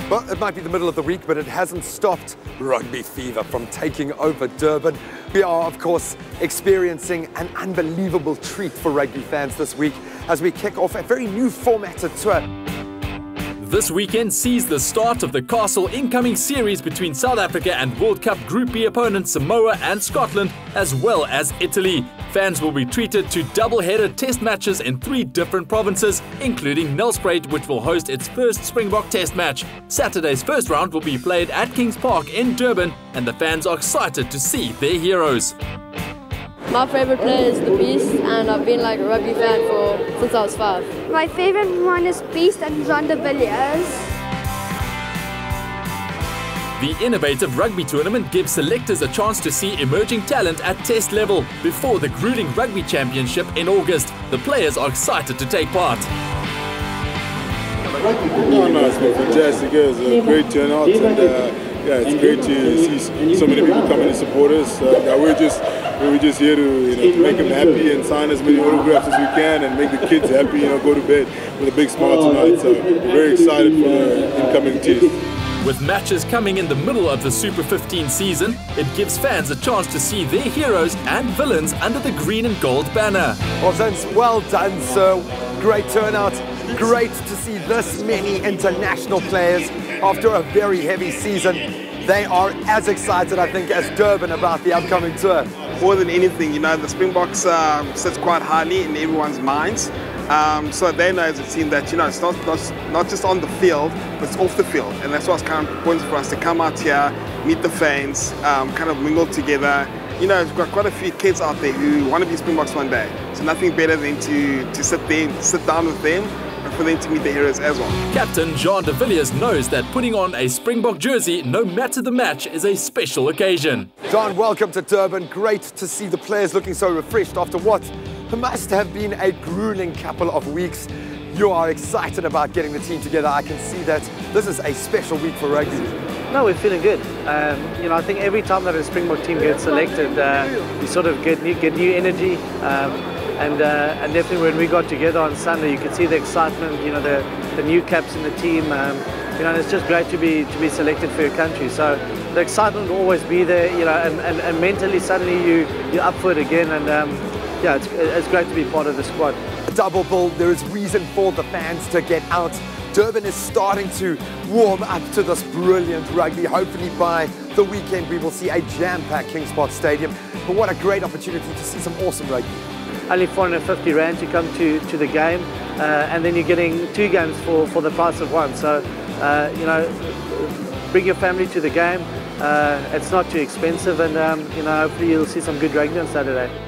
Well, it might be the middle of the week, but it hasn't stopped rugby fever from taking over Durban. We are, of course, experiencing an unbelievable treat for rugby fans this week as we kick off a very new formatted tour. This weekend sees the start of the Castle incoming series between South Africa and World Cup Group B opponents Samoa and Scotland, as well as Italy. Fans will be treated to double-headed test matches in 3 different provinces, including Nelspruit, which will host its first Springbok test match. Saturday's first round will be played at Kings Park in Durban, and the fans are excited to see their heroes. My favourite player is the Beast, and I've been like a rugby fan since I was 5. My favourite one is Beast and Jean de Villiers. The innovative rugby tournament gives selectors a chance to see emerging talent at test level before the grueling Rugby Championship in August. The players are excited to take part. Oh no, it's been fantastic. It was a great turnout, and yeah, it's great to see so many people coming to support us. We're just here to make them happy and sign as many autographs as we can and make the kids happy. Go to bed with a big smile tonight. So we're very excited for the incoming team. With matches coming in the middle of the Super 15 season, it gives fans a chance to see their heroes and villains under the green and gold banner. Well done, sir. Great turnout. Great to see this many international players after a very heavy season. They are as excited, I think, as Durban about the upcoming tour. More than anything, the Springboks sits quite highly in everyone's minds. So they know as a team that it's not just on the field, but it's off the field, and that's what's kind of important for us to come out here, meet the fans, kind of mingle together. We've got quite a few kids out there who want to be Springboks one day, so nothing better than to sit down with them and for them to meet the heroes as well. Captain Jean de Villiers knows that putting on a Springbok jersey, no matter the match, is a special occasion. John, welcome to Durban. Great to see the players looking so refreshed after what must have been a grueling couple of weeks. You are excited about getting the team together. I can see that this is a special week for rugby. No, we're feeling good. I think every time that a Springbok team gets selected, we sort of get new energy. And definitely when we got together on Sunday, you could see the excitement. The new caps in the team. It's just great to be selected for your country. So the excitement will always be there. And mentally suddenly you're up for it again. And yeah, it's great to be part of the squad. A double bill. There is reason for the fans to get out. Durban is starting to warm up to this brilliant rugby. Hopefully by the weekend we will see a jam-packed Kings Park Stadium. But what a great opportunity to see some awesome rugby. Only 450 rand to come to the game, and then you're getting 2 games for the price of 1. So, bring your family to the game. It's not too expensive, and hopefully you'll see some good rugby on Saturday.